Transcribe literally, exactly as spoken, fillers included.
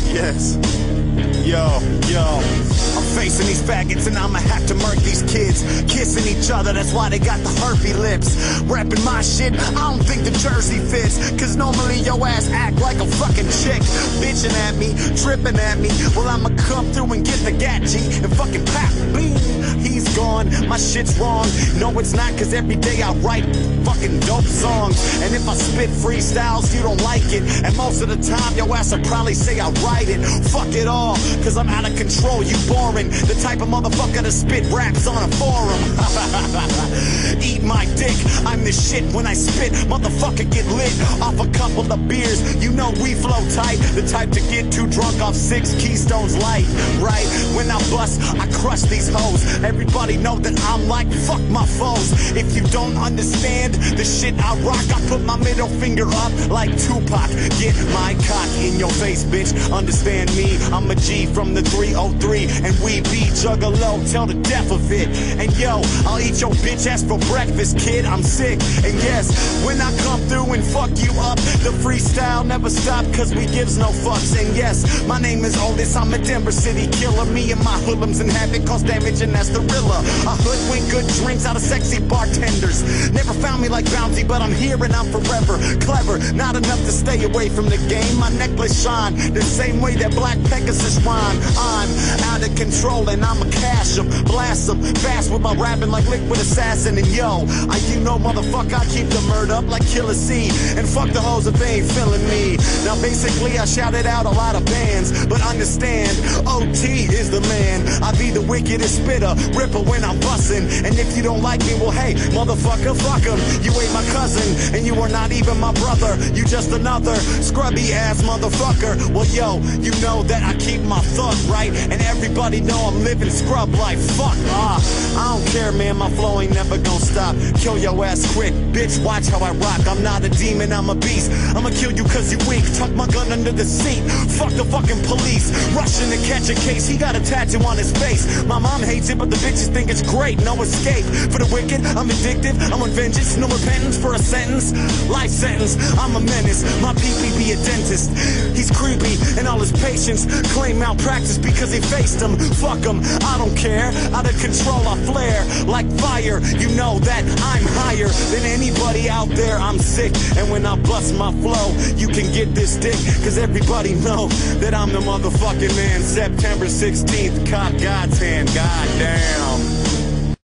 Yes. Yo, yo. I'm facing these faggots and I'ma have to murk these kids. Kissing each other, that's why they got the herpy lips. Rapping my shit, I don't think the jersey fits. Cause normally your ass act like a fucking chick. Bitching at me, tripping at me. Well, I'ma come through and get the gat G and fucking pop, bing. He's gone, my shit's wrong. No, it's not, cause every day I write fucking dope songs. And if I spit freestyles, you don't like it. And most of the time, your ass will probably say I write it. Fuck it all, cause I'm out of control, you boring. The type of motherfucker to spit raps on a forum. Eat my dick, I'm the shit when I spit. Motherfucker get lit off a couple of beers. You know we flow tight, the type to get too drunk off six Keystones Light. Right, when I bust, I crush these hoes. Everybody know that I'm like, fuck my foes. If you don't understand the shit I rock, I put my middle finger up like Tupac. Get my cock in your face, bitch. Understand me, I'm a G from the three oh three. And we be juggalo till the death of it. And yo, I'll eat your bitch ass for breakfast, kid. I'm sick. And yes, when I come through and fuck you up, the freestyle never stop, cause we gives no fucks. And yes, my name is Otis, I'm a Denver City killer. Me and my hoodlums and habit cause damage, and that's the Rilla. I hoodwink good drinks out of sexy bartenders. Never found me like Bounty, but I'm here and I'm forever clever. Not enough to stay away from the game. My necklace shine the same way that Black Pegasus rhyme. I'm out of control and I'ma cash them, blast them fast with my rapping like Liquid Assassin. And yo, I you know motherfucker, I keep the murder up like Killer C. And fuck the hoes if they ain't feeling me. Now basically I shouted out a lot of bands, but understand, O T is the man. I be the wickedest spitter, ripper when I'm bussin'. And if you don't like me, well hey, motherfucker, fuck him. You ain't my cousin, and you are not even my brother. You just another scrubby ass motherfucker. Well yo, you know that I keep my thought right, and everybody know I'm living scrub life. Fuck, ah, I don't care, man, my flow ain't never gonna stop. Kill your ass quick, bitch, watch how I rock. I'm not a demon, I'm a beast. I'ma kill you cause you weak, tuck my gun under the seat. Fuck the fucking police, rushing to catch a case. He got a tattoo on his face. My mom hates it, but the bitches think it's great. No escape for the wicked, I'm addicted, I'm on vengeance. No repentance for a sentence, life sentence. I'm a menace, my P P be a dentist. He's creepy, and all his patients claim malpractice because he faced him. Fuck him, I don't care, out of control I flare like fire. You know that I'm higher than anybody out there. I'm sick, and when I bust my flow, you can get this dick, cause everybody know that I'm the motherfucking man. September sixteenth, caught God's hand, goddamn.